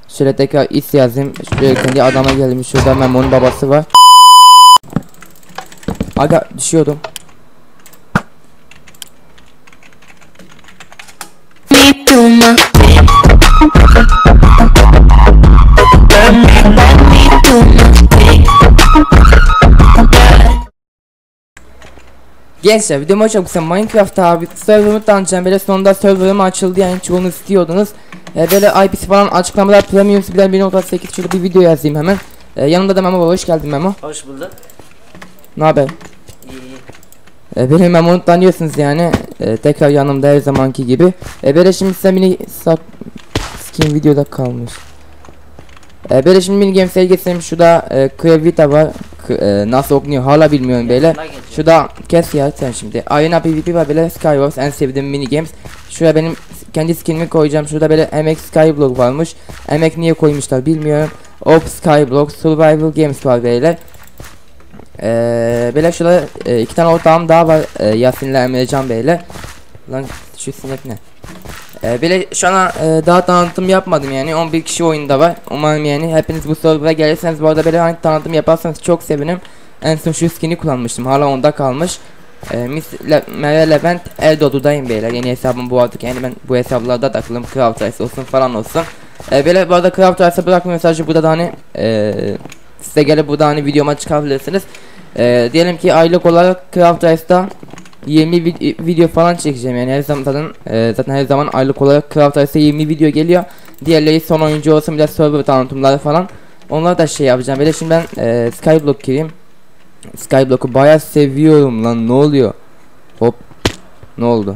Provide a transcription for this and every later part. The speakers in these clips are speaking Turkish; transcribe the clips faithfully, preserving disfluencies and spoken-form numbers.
Şöyle tekrar is yazayım. Şuraya kendi adama gelmiş. Şurada Memo'nun babası var. Aga düşüyordum. Gençler videomu açalım. Kısa Minecraft abi server'ımı tanıtacağım. Böyle sonunda server'ım açıldı, yani çoğunu istiyordunuz. Ee, böyle I P'si falan açıklamalar, premium bilen bir nokta sekiz. Şurada bir video yazayım hemen. Ee, yanımda da Memo var. Hoş geldin Memo. Hoş bulduk. Ne haber? İyi. Ee, benim Memo'nu tanıyorsunuz yani. Ee, tekrar yanımda her zamanki gibi. Ee, böyle şimdi size mini sak skin videoda kalmış. Ee, böyle şimdi mini game sergisiyim. Şurada e, Krevita var. K e, nasıl okunuyor hala bilmiyorum böyle. Şurada kes ya sen şimdi. Arena PvP var, böyle Skywars en sevdiğim mini games. Şuraya benim kendi skinimi koyacağım. Şurada böyle M X Skyblock varmış. M X niye koymuşlar bilmiyorum. Op Skyblock Survival Games var böyle. Ee, böyle şurada e, iki tane ortağım daha var. E, Yasin'le Emrecan böyle. Lan şu sinek ne? Ee, böyle şu an e, daha tanıtım yapmadım yani, on bir kişi oyunda var. Umarım yani hepiniz bu server'a gelirseniz, bu arada böyle hani tanıtım yaparsanız çok sevinirim. En son şu skin'i kullanmıştım, hala onda kalmış. Ee, Miss Le Mere Levent Eldodu'dayım beyler, yeni hesabım bu artık, yani ben bu hesaplarda takılım, Craft Rice olsun falan olsun. Ee, böyle bu arada Craft Rice'a bırakma mesajı burada da hani e, size gelip burada hani videoma çıkabilirsiniz. Ee, diyelim ki aylık olarak Craft Rice'da yirmi video falan çekeceğim yani, her zaman zaten e, zaten her zaman aylık olarak Craft Rice'e yirmi video geliyor. Diğerleri son oyuncu olsun, bir de server tanıtımları falan, onları da şey yapacağım. Böyle şimdi ben e, Skyblock gireyim. Skyblock'u bayağı seviyorum lan, ne oluyor? Hop, ne oldu?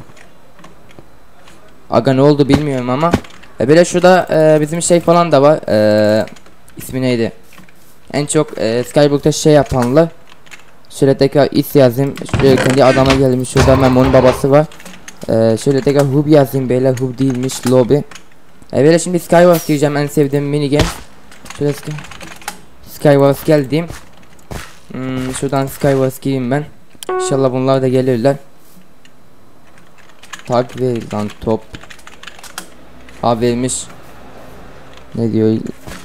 Aga ne oldu bilmiyorum ama e, böyle şurada e, bizim şey falan da var. E, ismi neydi? En çok e, Skyblock'ta şey yapanlar. Şöyle tekrar is yazayım. Şöyle kendi adama gelmiş. Şurada Memo'nun babası var. Ee, şöyle tekrar hub yazayım beyler. Hub değilmiş, lobby. Ee, böyle şimdi Skywars diyeceğim, en sevdiğim mini game. Şöyle Sky Skywars gel diyeyim. Hmm, şuradan Skywars gireyim ben. İnşallah bunlar da gelirler. Tag ver lan top. Ha vermiş. Ne diyor?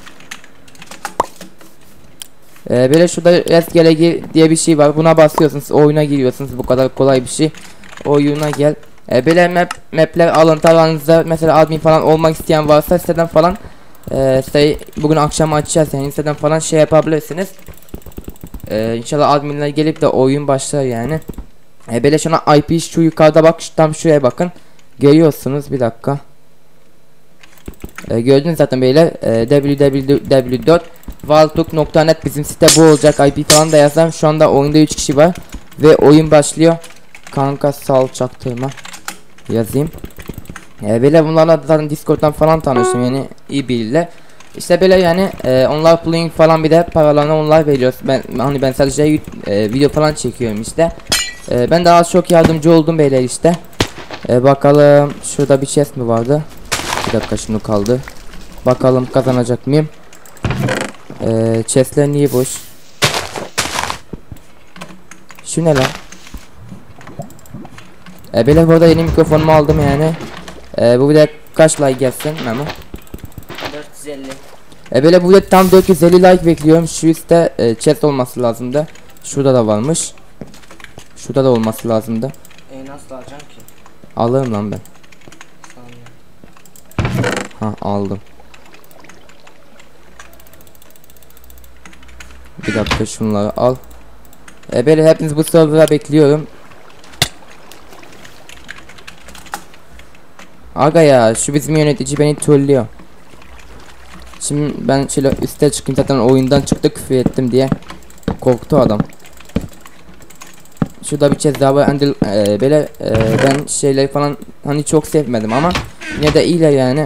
Ee, böyle şurada rastgele gir diye bir şey var. Buna basıyorsunuz, oyuna giriyorsunuz. Bu kadar kolay bir şey. Oyuna gel. Ee, böyle map mapler alıntı alanınızda, mesela admin falan olmak isteyen varsa siteden falan e, siteyi bugün akşam açacağız yani, siteden falan şey yapabilirsiniz. Ee, İnşallah adminler gelip de oyun başlar yani. Ee, böyle şuna I P şu yukarıda bak, tam şuraya bakın. Görüyorsunuz, bir dakika. Ee, gördünüz zaten beyler, ee, w w w nokta valtuk nokta net bizim site bu olacak. I P falan da yazsam, şu anda oyunda üç kişi var ve oyun başlıyor. Kanka sal çaktırma yazayım. Ee, böyle bunlarla zaten Discord'dan falan tanıştım yani, iyi biriyle. İşte böyle yani e, onlar playing falan, bir de paralarını onlar veriyor. Ben hani ben sadece e, video falan çekiyorum işte. E, ben daha çok yardımcı oldum beyler işte. E, bakalım şurada bir chest mi vardı? Bir dakika, şunu kaldı. Bakalım kazanacak mıyım? Ee, chestler niye boş? Şu ne lan? Ee, böyle burada yeni mikrofonumu aldım yani. Ee, bu video kaç like gelsin Memo? dört yüz elli. Ee, böyle bu video tam dört yüz elli like bekliyorum. Şu üstte e, chest olması lazımdı. Şurada da varmış. Şurada da olması lazımdı. E nasıl alacağım ki? Alırım lan ben. Ha aldım. Bir dakika, şunları al. E böyle hepiniz bu server'a bekliyorum. Aga ya, şu bizim yönetici beni trollüyor. Şimdi ben şöyle üste çıkayım, zaten oyundan çıktı küfür ettim diye. Korktu adam. Şurada bir kez daha var. E, böyle e, ben şeyleri falan hani çok sevmedim ama yine de iyiler yani.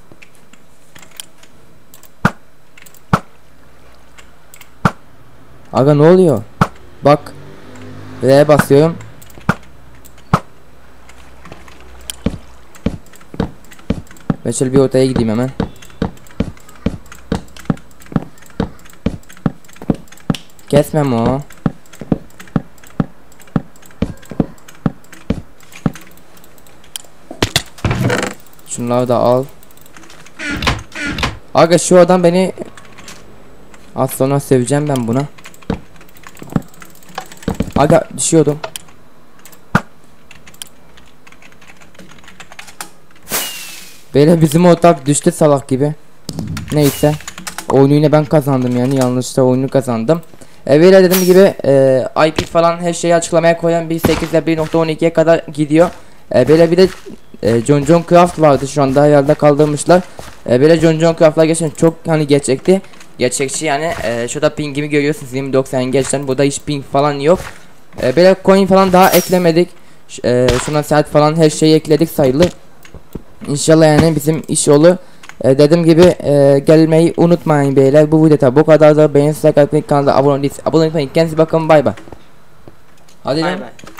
Aga ne oluyor? Bak. R'ye basıyorum. Ben şöyle bir ortaya gideyim hemen. Kesmem o. Şunları da al. Aga şu adam beni az sonra seveceğim ben buna. Aga düşüyordum. Böyle bizim ortak düştü salak gibi. Neyse. Oyunu yine ben kazandım yani yanlışta oyunu kazandım. E böyle dediğim gibi e, I P falan her şeyi açıklamaya koyan bir sekizde bir nokta on ikiye kadar gidiyor. E, böyle bir de e, John John Craft vardı şu anda herhalde kaldırmışlar. E, böyle John John Craft'lar geçen çok hani gerçekti. Gerçekçi yani e, şurada pingimi görüyorsunuz yirmi doksan gerçekten burada hiç ping falan yok. E, böyle coin falan daha eklemedik. Ş e, şuna saat falan her şeyi ekledik sayılı. İnşallah yani bizim iş olur. Ee, dediğim gibi e, gelmeyi unutmayın beyler. Bu videoda bu kadar da beğeni, like atmayı, kanala abone değilseniz abone olmayı. Kendinize bakın, bay bay. Hadi Bay lan. bay.